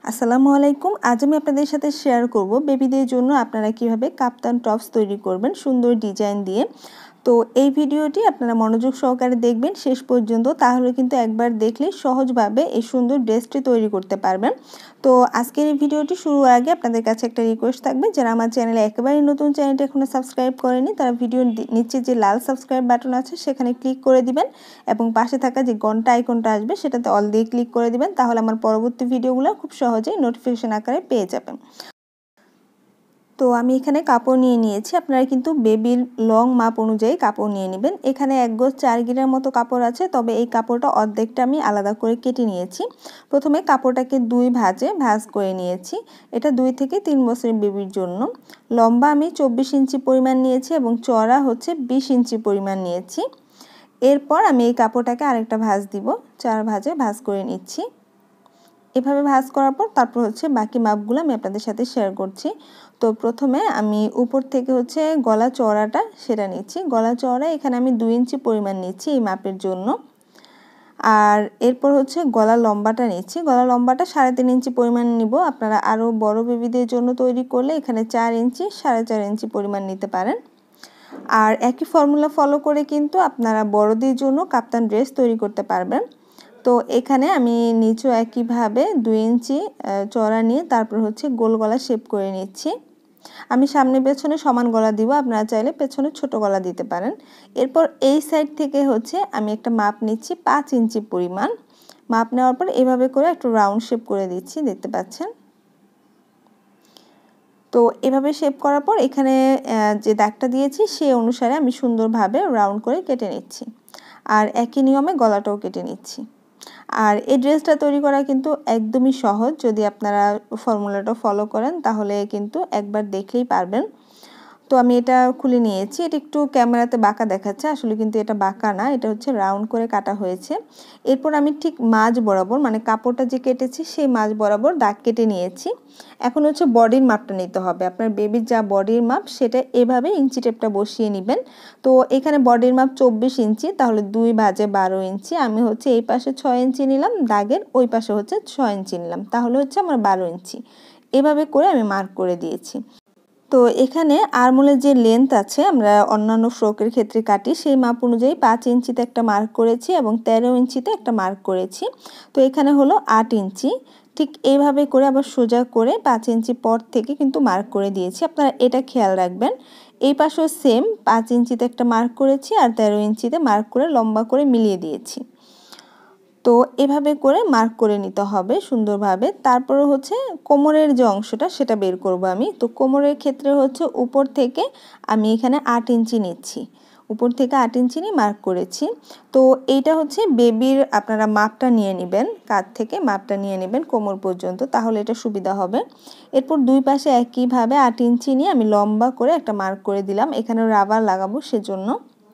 আসসালামু আলাইকুম। আজ আমি আপনাদের সাথে শেয়ার করব বেবিদের জন্য আপনারা কিভাবে কাপ্তান টপস তৈরি করবেন সুন্দর ডিজাইন দিয়ে। তো এই ভিডিওটি আপনারা মনোযোগ সহকারে দেখবেন শেষ পর্যন্ত, তাহলে কিন্তু একবার দেখলে সহজভাবে এই সুন্দর ড্রেসটি তৈরি করতে পারবেন। তো আজকের এই ভিডিওটি শুরুর আগে আপনাদের কাছে একটা রিকোয়েস্ট থাকবে, যারা আমার চ্যানেলে একেবারেই নতুন, চ্যানেলটি এখনো সাবস্ক্রাইব করেনি তারা ভিডিওর নিচে যে লাল সাবস্ক্রাইব বাটন আছে সেখানে ক্লিক করে দিবেন এবং পাশে থাকা যে ঘন্টা আইকনটা আসবে সেটাতে অল দিয়ে ক্লিক করে দিবেন, তাহলে আমার পরবর্তী ভিডিওগুলো খুব সহজেই নোটিফিকেশন আকারে পেয়ে যাবেন। তো আমি এখানে কাপড় নিয়ে নিয়েছি, আপনারা কিন্তু বেবির লং মাপ অনুযায়ী কাপড় নিয়ে নেবেন। এখানে 1 গজ 4 গিরার মতো কাপড় আছে, তবে এই কাপড়টা অর্ধেকটা আমি আলাদা করে কেটে নিয়েছি। প্রথমে কাপড়টাকে 2 ভাঁজে ভাঁজ করে নিয়েছি। এটা 2 থেকে 3 বছরের বেবির জন্য। লম্বা আমি 24 ইঞ্চি পরিমাণ নিয়েছি এবং চওড়া হচ্ছে 20 ইঞ্চি পরিমাণ নিয়েছি। এরপর আমি এই কাপড়টাকে আরেকটা ভাঁজ দিব, 4 ভাঁজে ভাঁজ করে নিচ্ছি। এভাবে ভাঁজ করার পর তারপর হচ্ছে বাকি মাপগুলো আমি আপনাদের সাথে শেয়ার করছি। তো প্রথমে আমি উপর থেকে হচ্ছে গলা চওড়াটা সেটা নিচ্ছি। গলা চওড়া এখানে আমি 2 ইঞ্চি পরিমাণ নিচ্ছি এই মাপের জন্য। আর এরপর হচ্ছে গলা লম্বাটা নিচ্ছি। গলা লম্বাটা 3.5 ইঞ্চি পরিমাণ নিব। আপনারা আরও বড় বেবিদের জন্য তৈরি করলে এখানে 4 ইঞ্চি 4.5 ইঞ্চি পরিমাণ নিতে পারেন। আর একই ফর্মুলা ফলো করে কিন্তু আপনারা বড়দের জন্য কাপ্তান ড্রেস তৈরি করতে পারবেন। তো এখানে আমি নিচেও একইভাবে 2 ইঞ্চি চওড়া নিয়ে তারপর হচ্ছে গোল গলা শেপ করে নিচ্ছি। আমি সামনে পেছনে সমান গলা দিব, আপনারা চাইলে পেছনে ছোট গলা দিতে পারেন। এরপর এই সাইড থেকে হচ্ছে আমি একটা মাপ নিচ্ছি 5 ইঞ্চি পরিমাণ। মাপ নেওয়ার পর এভাবে করে একটু রাউন্ড শেপ করে দিচ্ছি, দেখতে পাচ্ছেন। তো এভাবে শেপ করার পর এখানে যে দাগটা দিয়েছি সেই অনুসারে আমি সুন্দরভাবে রাউন্ড করে কেটে নিচ্ছি। আর একই নিয়মে গলাটাও কেটে নিচ্ছি। আর এই ড্রেসটা তৈরি করা কিন্তু একদমই সহজ, যদি আপনারা ফর্মুলাটা ফলো করেন তাহলে কিন্তু একবার দেখলেই পারবেন। তো আমি এটা খুলে নিয়েছি। এটা একটু ক্যামেরাতে বাঁকা দেখাচ্ছে, আসলে কিন্তু এটা বাঁকা না, এটা হচ্ছে রাউন্ড করে কাটা হয়েছে। এরপর আমি ঠিক মাঝ বরাবর, মানে কাপড়টা যে কেটেছি সেই মাঝ বরাবর দাগ কেটে নিয়েছি। এখন হচ্ছে বডির মাপটা নিতে হবে। আপনার বেবির যা বডির মাপ সেটা এভাবে ইঞ্চি টেপটা বসিয়ে নেবেন। তো এখানে বডির মাপ 24 ইঞ্চি, তাহলে 2 ভাঁজে 12 ইঞ্চি। আমি হচ্ছে এই পাশে 6 ইঞ্চি নিলাম, দাগের ওই পাশে হচ্ছে 6 ইঞ্চি নিলাম, তাহলে হচ্ছে আমার 12 ইঞ্চি। এভাবে করে আমি মার্ক করে দিয়েছি। তো এখানে আরমোলের যে লেন্থ আছে আমরা অন্যান্য ফ্রকের ক্ষেত্রে কাটি, সেই মাপ অনুযায়ী 5 ইঞ্চিতে একটা মার্ক করেছি এবং 13 ইঞ্চিতে একটা মার্ক করেছি। তো এখানে হলো 8 ইঞ্চি। ঠিক এইভাবে করে আবার সোজা করে 5 ইঞ্চি পর থেকে কিন্তু মার্ক করে দিয়েছি। আপনারা এটা খেয়াল রাখবেন। এই পাশেও সেম 5 ইঞ্চিতে একটা মার্ক করেছি আর 13 ইঞ্চিতে মার্ক করে লম্বা করে মিলিয়ে দিয়েছি। তো এভাবে করে মার্ক করে নিতে হবে সুন্দরভাবে। তারপরে হচ্ছে কোমরের যে অংশটা সেটা বের করব আমি। তো কোমরের ক্ষেত্রে হচ্ছে উপর থেকে আমি এখানে 8 ইঞ্চি নিচ্ছি। উপর থেকে 8 ইঞ্চি নিয়ে মার্ক করেছি। তো এইটা হচ্ছে বেবির আপনারা মাপটা নিয়ে নেবেন, কাঁধ থেকে মাপটা নিয়ে নেবেন কোমর পর্যন্ত, তাহলে এটা সুবিধা হবে। এরপর দুই পাশে একইভাবে 8 ইঞ্চি নিয়ে আমি লম্বা করে একটা মার্ক করে দিলাম, এখানে রাবার লাগাবো সেজন্য।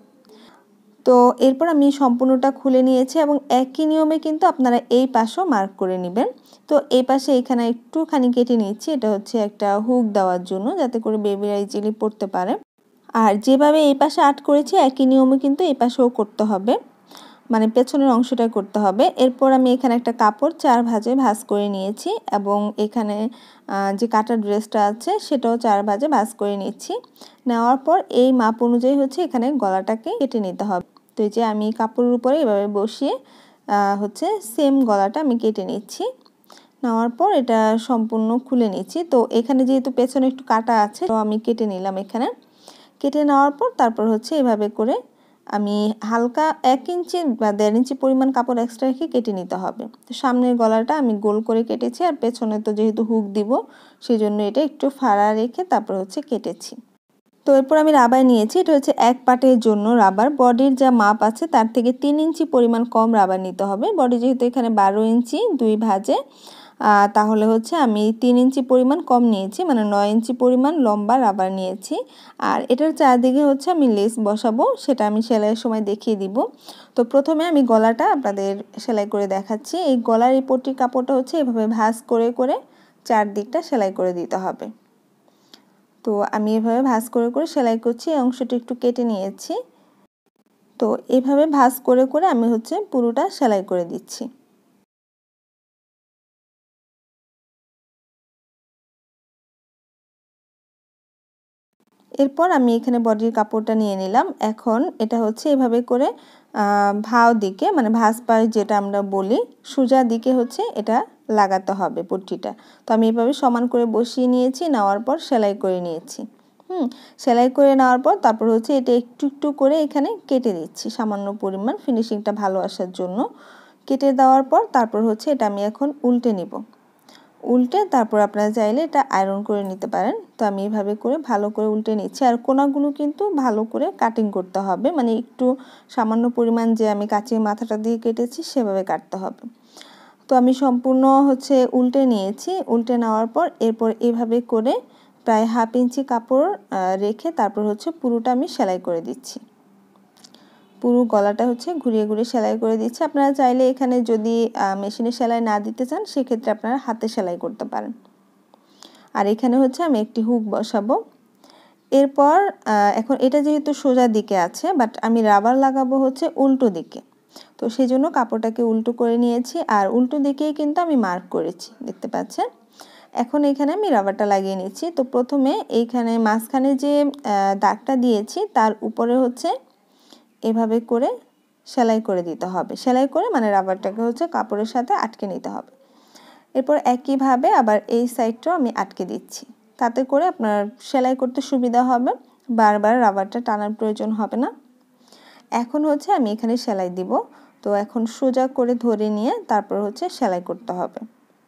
তো এরপর আমি সম্পূর্ণটা খুলে নিয়েছি এবং একই নিয়মে কিন্তু আপনারা এই পাশেও মার্ক করে নেবেন। তো এই পাশে এখানে একটুখানি কেটে নিচ্ছি, এটা হচ্ছে একটা হুক দেওয়ার জন্য, যাতে করে বেবিরা ইজিলি পড়তে পারে। আর যেভাবে এই পাশে আট করেছি একই নিয়মে কিন্তু এই পাশেও করতে হবে, মানে পেছনের অংশটা করতে হবে। এরপর আমি এখানে একটা কাপড় 4 ভাঁজে ভাঁজ করে নিয়েছি এবং এখানে যে কাটা ড্রেসটা আছে সেটাও 4 ভাঁজে ভাঁজ করে নিচ্ছি। নেওয়ার পর এই মাপ অনুযায়ী হচ্ছে এখানে গলাটাকে কেটে নিতে হবে। তো এই যে আমি কাপড়ের উপরে এভাবে বসিয়ে হচ্ছে সেম গলাটা আমি কেটে নিচ্ছি। নেওয়ার পর এটা সম্পূর্ণ খুলে নিচ্ছি। তো এখানে যেহেতু পেছনে একটু কাটা আছে তো আমি কেটে নিলাম এখানে। কেটে নেওয়ার পর তারপর হচ্ছে এভাবে করে আমি হালকা 1 ইঞ্চি বা 1.5 ইঞ্চি পরিমাণ কাপড় এক্সট্রা রেখে কেটে নিতে হবে। তো সামনের গলাটা আমি গোল করে কেটেছি, আর পেছনে তো যেহেতু হুক দিব সেই জন্য এটা একটু ফাড়া রেখে তারপর হচ্ছে কেটেছি। তো এরপর আমি রাবার নিয়েছি, এটা হচ্ছে এক পাটের জন্য রাবার। বডির যা মাপ আছে তার থেকে 3 ইঞ্চি পরিমাণ কম রাবার নিতে হবে। বডি যেহেতু এখানে 12 ইঞ্চি 2 ভাঁজে, তাহলে হচ্ছে আমি 3 ইঞ্চি পরিমাণ কম নিয়েছি, মানে 9 ইঞ্চি পরিমাণ লম্বা রাবার নিয়েছি। আর এটার চারদিকে হচ্ছে আমি লেস বসাবো, সেটা আমি সেলাইয়ের সময় দেখিয়ে দিব। তো প্রথমে আমি গলাটা আপনাদের সেলাই করে দেখাচ্ছি। এই গলার এই পট্টির কাপড়টা হচ্ছে এভাবে ভাঁজ করে করে চারদিকটা সেলাই করে দিতে হবে। তো আমি এভাবে ভাঁজ করে করে সেলাই করছি, এই অংশটা একটু কেটে নিয়েছি। তো এভাবে ভাঁজ করে করে আমি হচ্ছে পুরোটা সেলাই করে দিচ্ছি। এরপর আমি এখানে বডির কাপড়টা নিয়ে নিলাম। এখন এটা হচ্ছে এভাবে করে ভাঁজ দিকে মানে ভাঁজ পাশ যেটা আমরা বলি সোজা দিকে হচ্ছে এটা লাগাতে হবে পট্টিটা। তো আমি এভাবে সমান করে বসিয়ে নিয়েছি, নেওয়ার পর সেলাই করে নিয়েছি। সেলাই করে নেওয়ার পর তারপর হচ্ছে এটা একটু একটু করে এখানে কেটে দিচ্ছি সামান্য পরিমাণ ফিনিশিংটা ভালো আসার জন্য। কেটে দেওয়ার পর তারপর হচ্ছে এটা আমি এখন উল্টে নিব। উল্টে তারপর আপনারা চাইলে এটা আয়রন করে নিতে পারেন। তো আমি এইভাবে করে ভালো করে উল্টে নিচ্ছি। আর কোনাগুলো কিন্তু ভালো করে কাটিং করতে হবে, মানে একটু সামান্য পরিমাণ যে আমি কাঁচির মাথাটা দিয়ে কেটেছি সেভাবে কাটতে হবে। তো আমি সম্পূর্ণ হচ্ছে উল্টে নিয়েছি। উল্টে নেওয়ার পর এরপর এভাবে করে প্রায় 1/2 ইঞ্চি কাপড় রেখে তারপর হচ্ছে পুরোটা আমি সেলাই করে দিচ্ছি। পুরো গলাটা হচ্ছে ঘুরিয়ে ঘুরিয়ে সেলাই করে দিচ্ছি। আপনারা চাইলে এখানে যদি মেশিনে সেলাই না দিতে চান সেক্ষেত্রে আপনারা হাতে সেলাই করতে পারেন। আর এখানে হচ্ছে আমি একটি হুক বসাবো। এরপর এখন এটা যেহেতু সোজা দিকে আছে বাট আমি রাবার লাগাবো হচ্ছে উল্টো দিকে, তো সেই জন্য কাপড়টাকে উল্টো করে নিয়েছি আর উল্টো দিকেই কিন্তু আমি মার্ক করেছি, দেখতে পাচ্ছেন। এখন এখানে আমি রাবারটা লাগিয়ে নিচ্ছি। তো প্রথমে এইখানে মাঝখানে যে দাগটা দিয়েছি তার উপরে হচ্ছে এভাবে করে সেলাই করে দিতে হবে। সেলাই করে মানে রাবারটাকে হচ্ছে কাপড়ের সাথে আটকে নিতে হবে। এরপর একইভাবে আবার এই সাইডটাও আমি আটকে দিচ্ছি, তাতে করে আপনার সেলাই করতে সুবিধা হবে, বারবার রাবারটা টানার প্রয়োজন হবে না। এখন হচ্ছে আমি এখানে সেলাই দিব। তো এখন সোজা করে ধরে নিয়ে তারপর হচ্ছে সেলাই করতে হবে।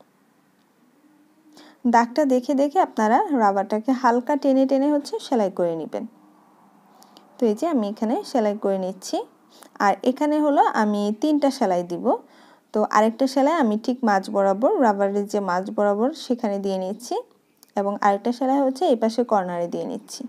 দাগটা দেখে দেখে আপনারা রাবারটাকে হালকা টেনে টেনে হচ্ছে সেলাই করে নেবেন। তো এই যে আমি এখানে সেলাই করে নিচ্ছি। আর এখানে হলো আমি 3টা সেলাই দিব। তো আরেকটা সেলাই আমি ঠিক মাঝ বরাবর রাবারের যে মাঝ বরাবর সেখানে দিয়ে নিচ্ছি এবং আরেকটা সেলাই হচ্ছে এই পাশে কর্নারে দিয়ে নিচ্ছি।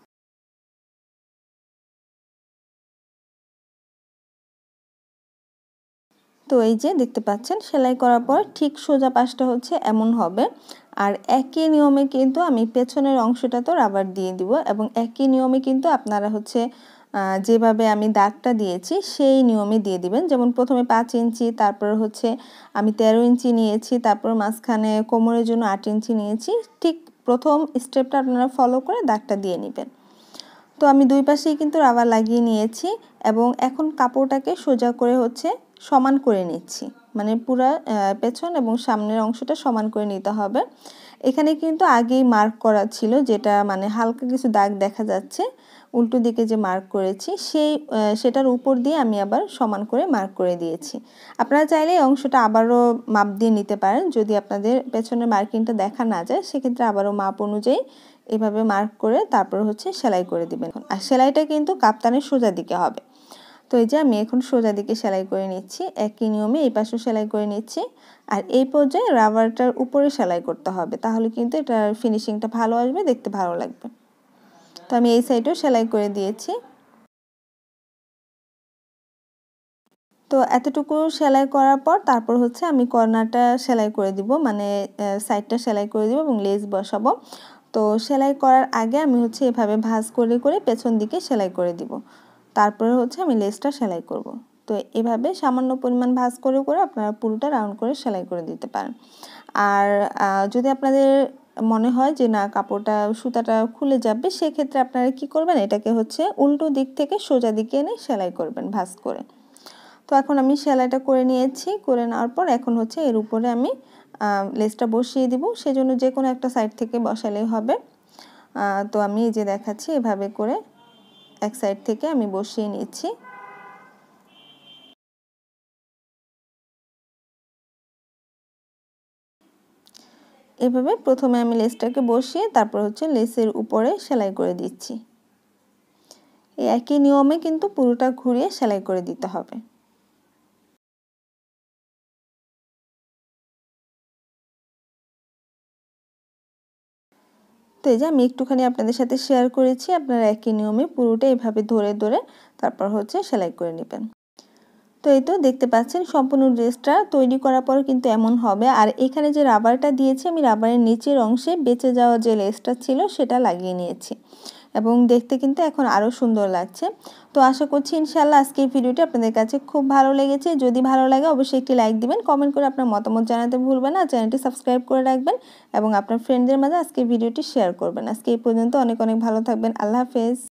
তো এই যে দেখতে পাচ্ছেন সেলাই করার পর ঠিক সোজা পাশটা হচ্ছে এমন হবে। আর একই নিয়মে কিন্তু আমি পেছনের অংশটা তো রাবার দিয়ে দিব এবং একই নিয়মে কিন্তু আপনারা হচ্ছে যেভাবে আমি দাগটা দিয়েছি সেই নিয়মে দিয়ে দিবেন। যেমন প্রথমে 5 ইঞ্চি, তারপর হচ্ছে আমি 13 ইঞ্চি নিয়েছি, তারপর মাঝখানে কোমরের জন্য 8 ইঞ্চি নিয়েছি। ঠিক প্রথম স্টেপটা আপনারা ফলো করে দাগটা দিয়ে নেবেন। তো আমি দুই পাশেই কিন্তু রাবার লাগিয়ে নিয়েছি এবং এখন কাপড়টাকে সোজা করে হচ্ছে সমান করে নিচ্ছি, মানে পুরো পেছন এবং সামনের অংশটা সমান করে নিতে হবে। এখানে কিন্তু আগেই মার্ক করা ছিল, যেটা মানে হালকা কিছু দাগ দেখা যাচ্ছে উল্টো দিকে যে মার্ক করেছি সেটার উপর দিয়ে আমি আবার সমান করে মার্ক করে দিয়েছি। আপনারা চাইলে এই অংশটা আবারও মাপ দিয়ে নিতে পারেন, যদি আপনাদের পেছনের মার্কিংটা দেখা না যায় সেক্ষেত্রে আবারও মাপ অনুযায়ী এভাবে মার্ক করে তারপর হচ্ছে সেলাই করে দিবেন। আর সেলাইটা কিন্তু কাপ্তানের সোজা দিকে হবে। তো এই যে আমি এখন সোজা দিকে সেলাই করে নিচ্ছি, একই নিয়মে এই পাশেও সেলাই করে নিচ্ছি। আর এই পর্যায়ে রাবারটার উপরে সেলাই করতে হবে, তাহলে কিন্তু এটার ফিনিশিংটা ভালো আসবে, দেখতে ভালো লাগবে। তো আমি এই সাইডেও সেলাই করে দিয়েছি। তো এতটুকু সেলাই করার পর তারপর হচ্ছে আমি কর্নারটা সেলাই করে দিব, মানে সাইডটা সেলাই করে দিব এবং লেস বসাবো। তো সেলাই করার আগে আমি হচ্ছে এভাবে ভাঁজ করে করে পেছন দিকে সেলাই করে দিব, তারপরে হচ্ছে আমি লেসটা সেলাই করব। তো এভাবে সামান্য পরিমাণ ভাঁজ করে করে আপনারা পুরোটা রাউন্ড করে সেলাই করে দিতে পারেন। আর যদি আপনাদের মনে হয় যে না কাপড়টা সুতাটা খুলে যাবে সেক্ষেত্রে আপনারা কি করবেন, এটাকে হচ্ছে উল্টো দিক থেকে সোজা দিকে এনে সেলাই করবেন ভাঁজ করে। তো এখন আমি সেলাইটা করে নিয়েছি, করে নেওয়ার পর এখন হচ্ছে এর উপরে আমি লেসটা বসিয়ে দিব, সেজন্য যে কোনো একটা সাইড থেকে বসালেই হবে। তো আমি এই যে দেখাচ্ছি এভাবে করে এক সাইড থেকে আমি বসিয়ে নিচ্ছি। এভাবে প্রথমে আমি লেসটাকে বসিয়ে তারপর হচ্ছে লেসের উপরে সেলাই করে দিচ্ছি। এই একই নিয়মে কিন্তু পুরোটা ঘুরিয়ে সেলাই করে দিতে হবে। তো এই যে আমি একটুখানি আপনাদের সাথে শেয়ার করেছি, আপনারা একই নিয়মে পুরোটা এভাবে ধরে ধরে তারপর হচ্ছে সেলাই করে নেবেন। তো এই তো দেখতে পাচ্ছেন সম্পূর্ণ ড্রেসটা তৈরি করার পর কিন্তু এমন হবে। আর এখানে যে রাবারটা দিয়েছি আমি রাবারের নিচের অংশে বেঁচে যাওয়া যে লেসটা ছিল সেটা লাগিয়ে নিয়েছি। এবং দেখতে কিন্তু এখন আরও সুন্দর লাগছে। তো আশা করছি ইনশাআল্লাহ আজকের ভিডিওটি আপনাদের কাছে খুব ভালো লেগেছে। যদি ভালো লাগে অবশ্যই একটি লাইক দিবেন, কমেন্ট করে আপনার মতামত জানাতে ভুলবেন না, চ্যানেলটি সাবস্ক্রাইব করে রাখবেন এবং আপনার ফ্রেন্ডদের মাঝে আজকের ভিডিওটি শেয়ার করবেন। আজকে এই পর্যন্ত, অনেক অনেক ভালো থাকবেন। আল্লাহ হাফেজ।